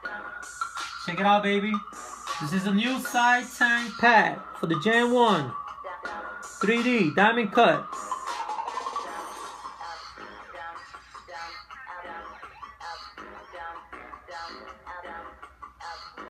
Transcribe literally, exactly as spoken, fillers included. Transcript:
Check it out, baby. This is a new side tank pad for the Gen one. three D diamond cut.